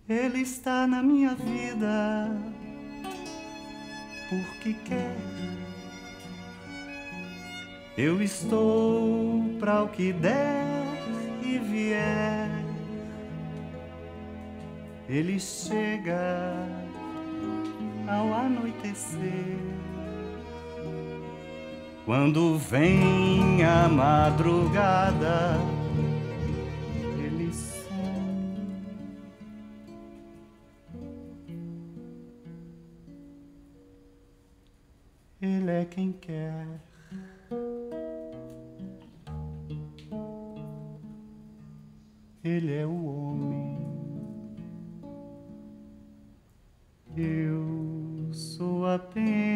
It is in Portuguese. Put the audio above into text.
Ele está na minha vida porque quer. Eu estou para o que der e vier. Ele chega ao anoitecer. Quando vem a madrugada, ele some. Ele é quem quer. Ele é o homem. Eu sou apenas